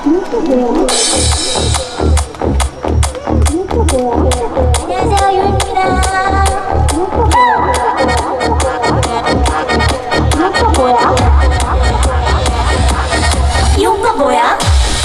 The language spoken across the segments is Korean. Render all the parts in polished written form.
안녕하세요, 유입니다. 이 오빠 뭐야?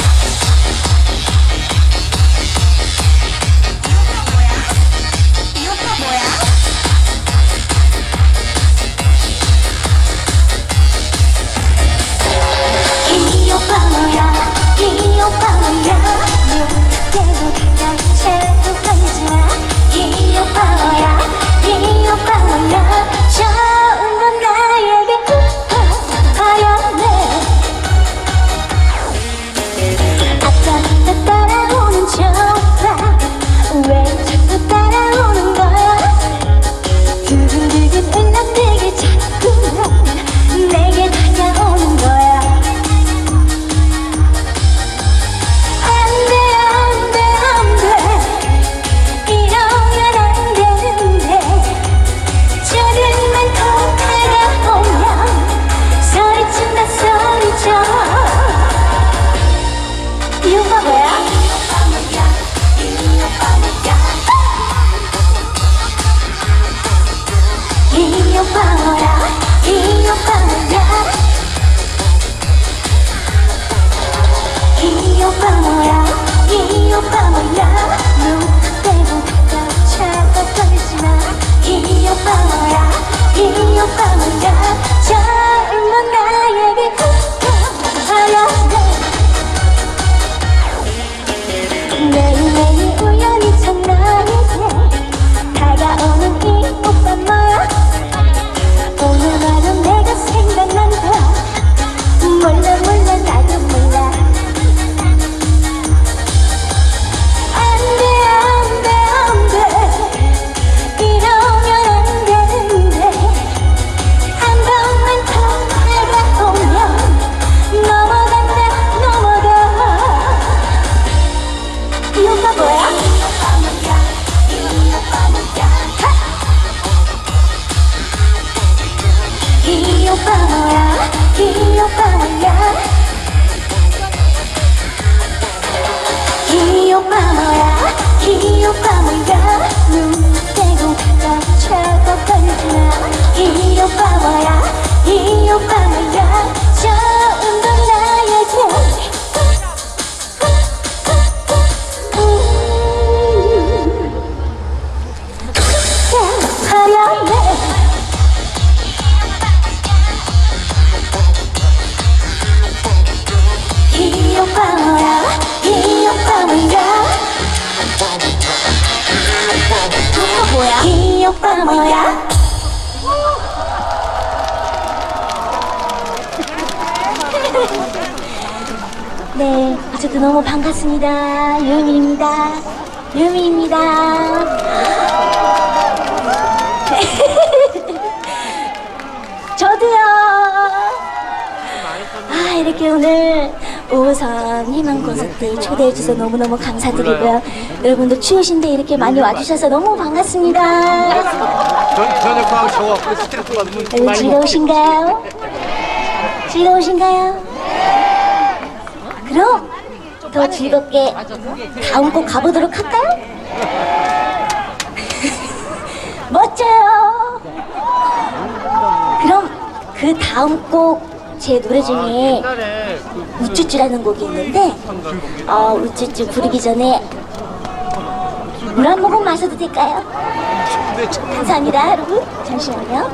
이 오빠 뭐야? 네, 어쨌든 너무 반갑습니다. 유미입니다. 유미입니다. 저도요. 아, 이렇게 오늘 5호선 희망 콘서트에 초대해주셔서 너무너무 감사드리고요. 여러분도 추우신데 이렇게 많이 와주셔서 너무 반갑습니다. 저녁하고 저하고 스트레스 받으면 여러분 즐거우신가요? 즐거우신가요? 그럼 더 즐겁게 다음 곡 가보도록 할까요? 멋져요. 그럼 그 다음 곡 제 노래 중에 우쭈쭈라는 곡이 있는데 우쭈쭈 부르기 전에 물 한 모금 마셔도 될까요? 감사합니다 여러분. 잠시만요.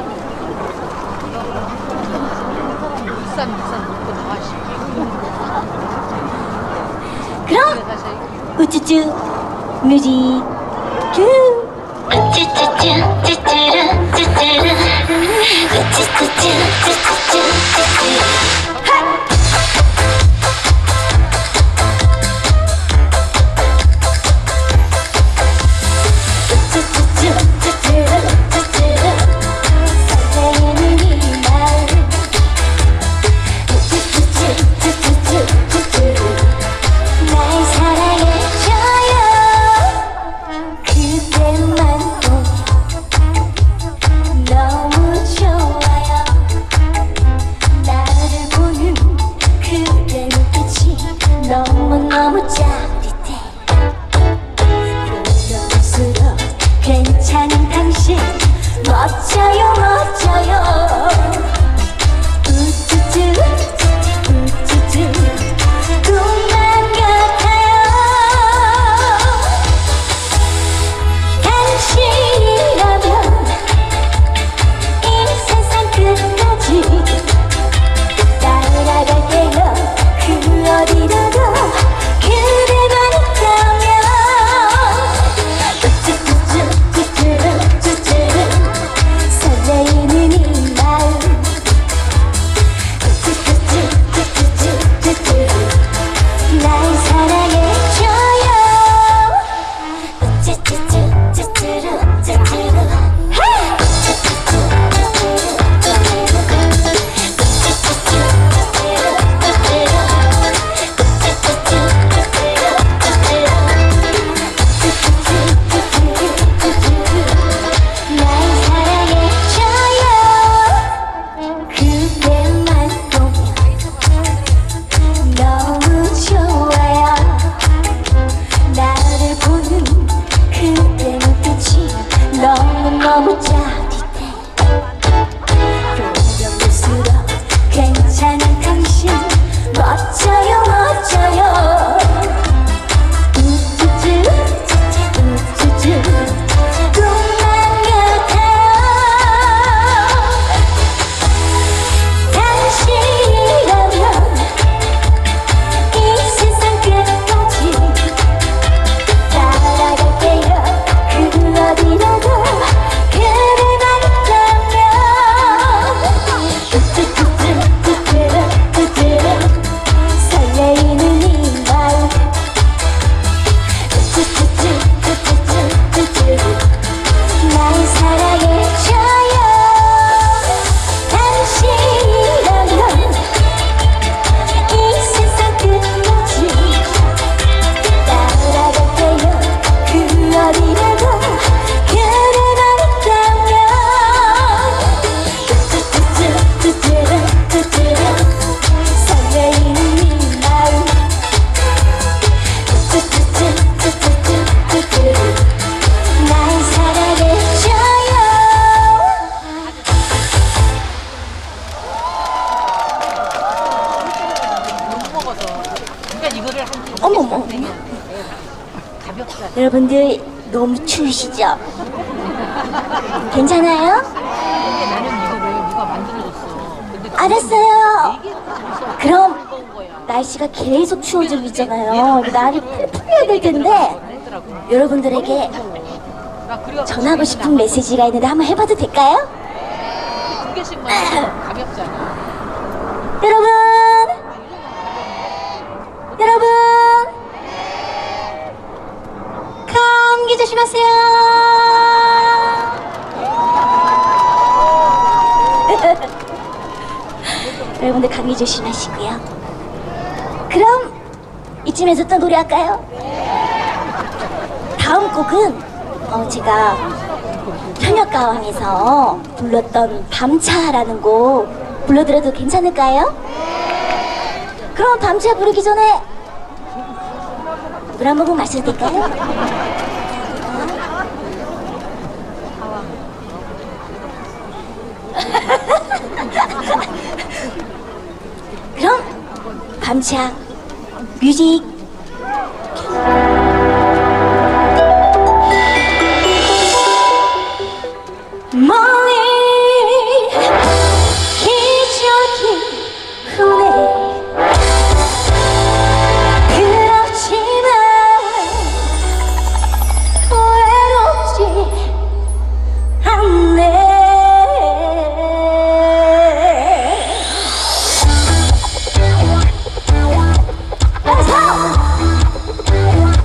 그럼 우쭈쭈 뮤직 큐. 우쭈쭈쭈 쭈쭈루 쭈쭈루 우쭈쭈쭈 쭈쭈쭈 너무 좋아요. 나를 너무너무 짜릿해. 그럴수록 괜찮은 당신 멋져요 멋져요. 우쭈쭈 우쭈쭈 꿈만 같아요. 당신이라면 이 세상 끝까지 따라갈게요. 그 어디라도 그대만 있다면. 설레이는 이 마음 날 사랑해줘요. 너무 짜릿해. 그럴수록 괜찮은 당신 멋져요 멋져요. 우쭈쭈 우쭈쭈 꿈만 같아요. 당신이라면 이 세상 끝까지 따라갈게요. 그 어디라도 설레이는 이 마음 날 사랑해줘요. 당신이라면 이 세상 끝까지 따라갈게요. 그 어디라도 그대만 있다면. 설레이는 이 마음 날 사랑해줘요. 어머머, 여러분들 너무 추우시죠? 괜찮아요? 나는 이거를 누가 만들어줬어. 근데 알았어요. 그럼 날씨가 계속 추워지고 있잖아요. 날이 풀풀해야 될 텐데 여러분들에게 전하고 싶은 메시지가 있는데 한번 해봐도 될까요? 두 개씩만 가볍잖아. 여러분, 여러분, 감기 조심하세요. 여러분들 감기 조심하시고요. 그럼 이쯤에서 또 노래할까요? 다음 곡은 제가 현역가왕에서 불렀던 밤차라는 곡 불러드려도 괜찮을까요? 그럼 밤차 부르기 전에 물 한 모금 마셔도 될까요? 그럼 밤차 뮤직 멀리 기적인 후회 그렇지만 외롭지 않네. Let's go!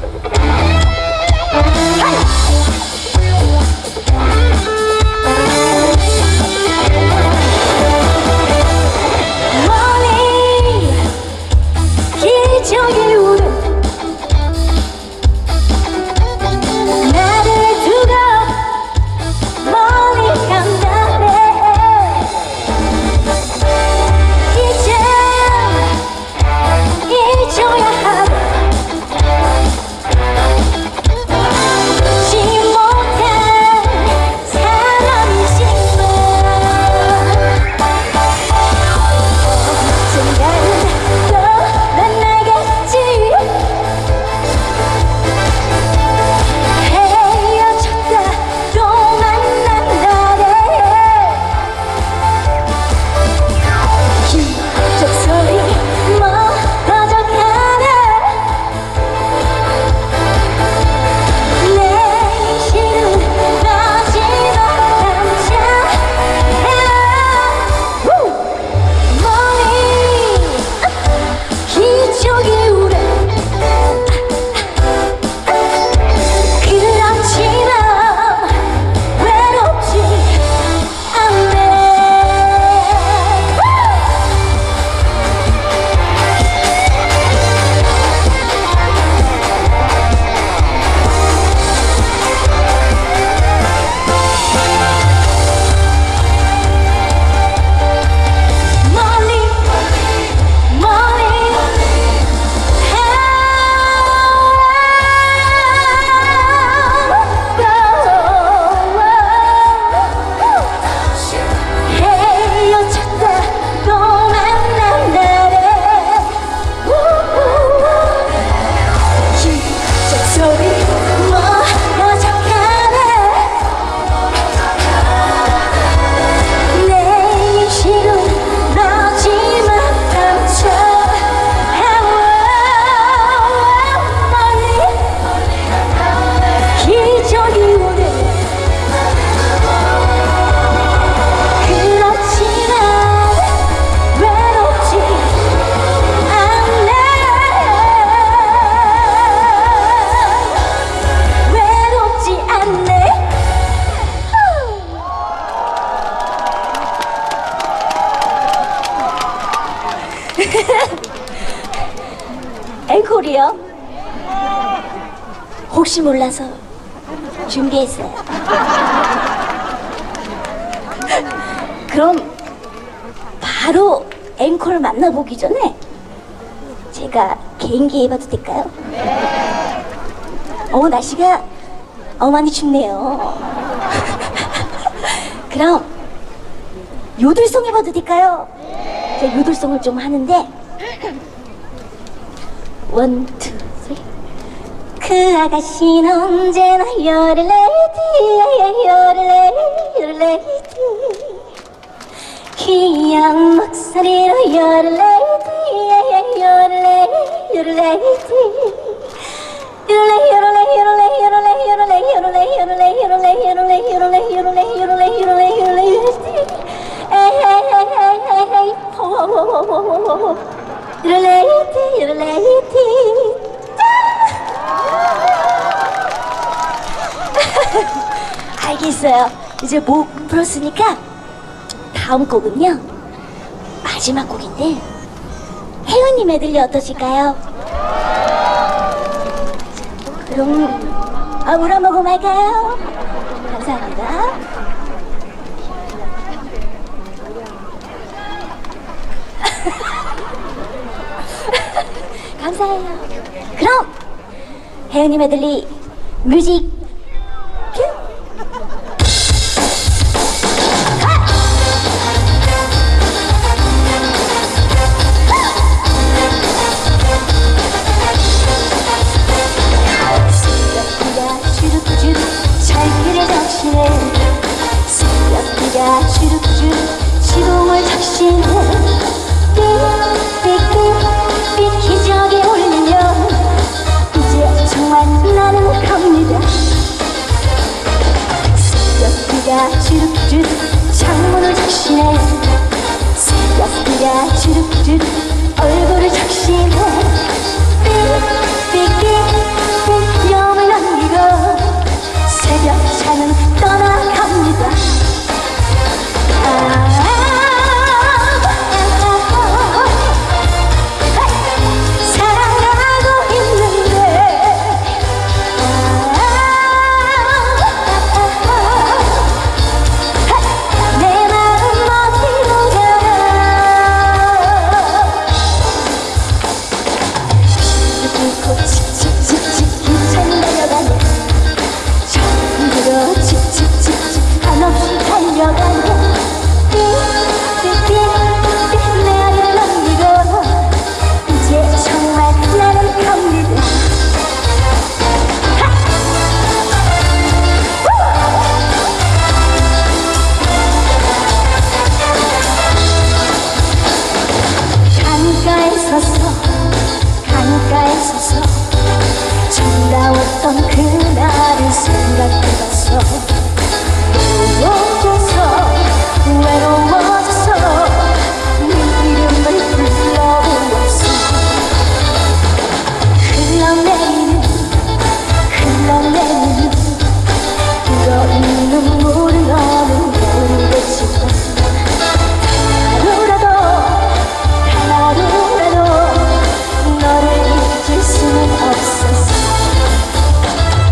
소리요? 혹시 몰라서 준비했어요. 그럼 바로 앵콜을 만나보기 전에 제가 개인기 해봐도 될까요? 날씨가 많이 춥네요. 그럼 요들송 해봐도 될까요? 제가 요들송을 좀 하는데 원, 투, 쓰리. 그 아가씨는 언제나 요를레이티 요를레이티 귀여운 목소리로 요를레이티 요를레이티 알겠어요. 이제 목 풀었으니까 다음 곡은요 마지막 곡인데 혜은님 메들리 어떠실까요? 그럼 물 한 모금 할까요? 감사합니다. 감사해요. 그럼 혜은님 메들리 뮤직 큐! 살길을 적시네 새벽비가 주룩주룩 시동을 적시네 삑삑삑 기적이 울리면 이제 정말 나는 갑니다 새벽비가 주룩주룩 창문을 적시네 새벽비가 주룩주룩 얼굴을 적시네 삑삑삑 염을 남기고 새벽차는 떠나갑니다. 사랑하고 있는데 내 마음 어디로 가나 뚫고 칙칙칙칙 기차는 달려가네 정들어 칙칙칙칙 한없이 달려가네 삑삑삑 내 아이를 넘기고 이제 정말 나는 갑니다 강가에 서서 정다웠던 그날을 생각해봤어 외로워져서 네 이름을 불러보았어 흘러내리는 뜨거운 눈물을 너는 모르겠지만 하루라도 너를 잊을 수는 없었어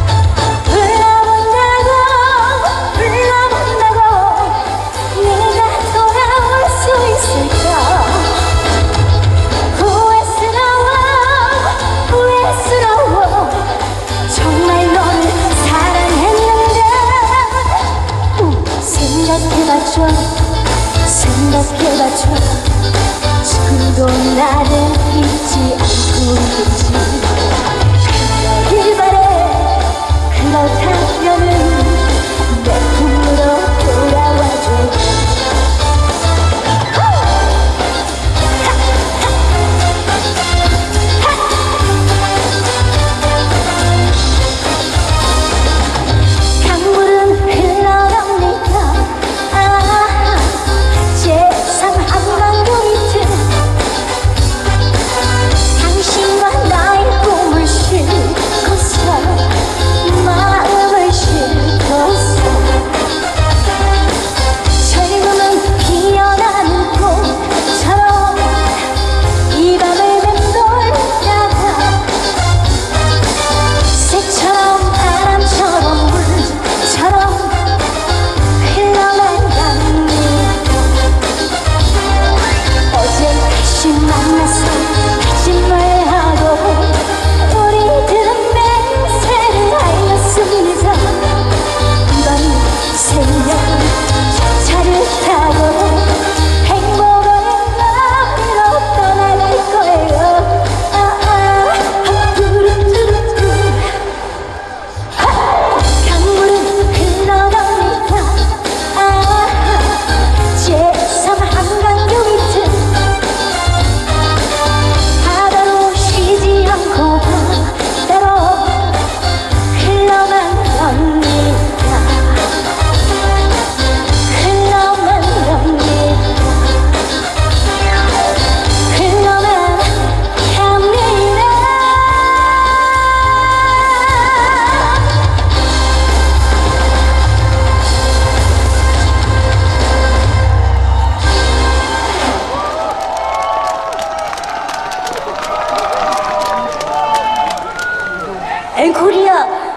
갱콜이요.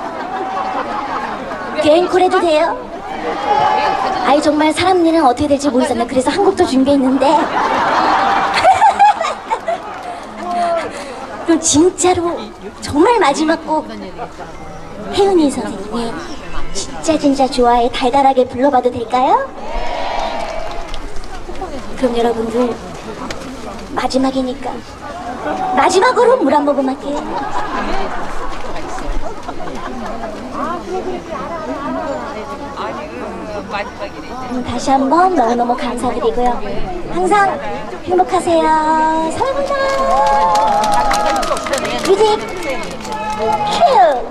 갱콜 해도 돼요? 아이 정말 사람 일은 어떻게 될지 모르잖아요. 그래서 한 곡도 준비했는데 그럼 진짜로 정말 마지막 곡 혜은이 선생님이 진짜 좋아해 달달하게 불러봐도 될까요? 그럼 여러분들 마지막이니까 마지막으로 물 한 모금 할게요. 다시 한번 너무너무 감사드리고요. 항상 행복하세요. 사랑합니다. 뮤직 큐.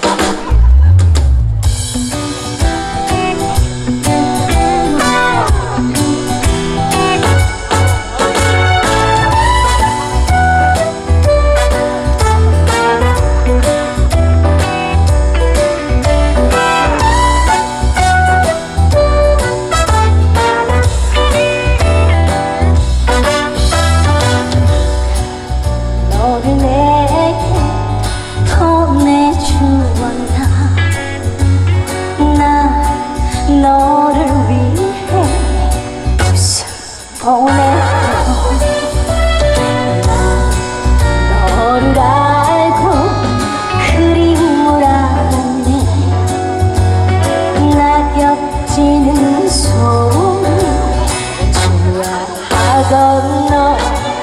너를 위해 웃음 보내고 너를 알고 그림을 안네 낙엽지는 소리 좋아하던 너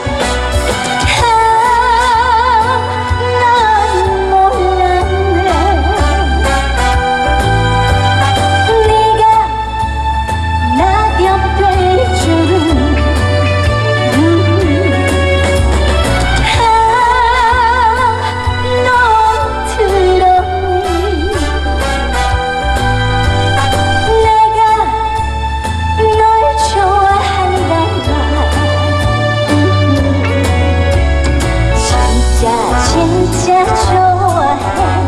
진짜 좋아해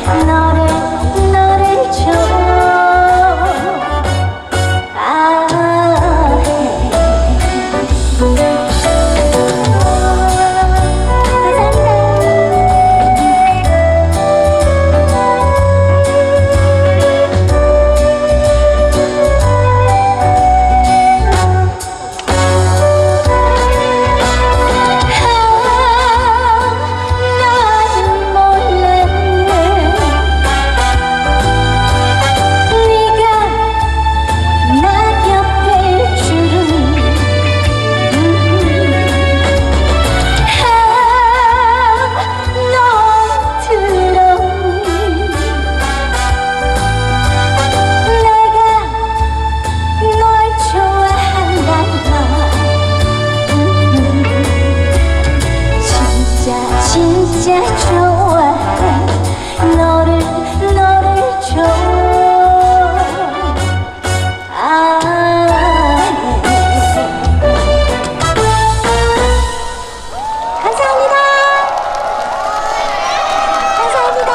너를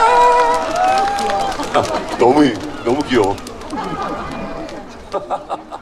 너무 귀여워.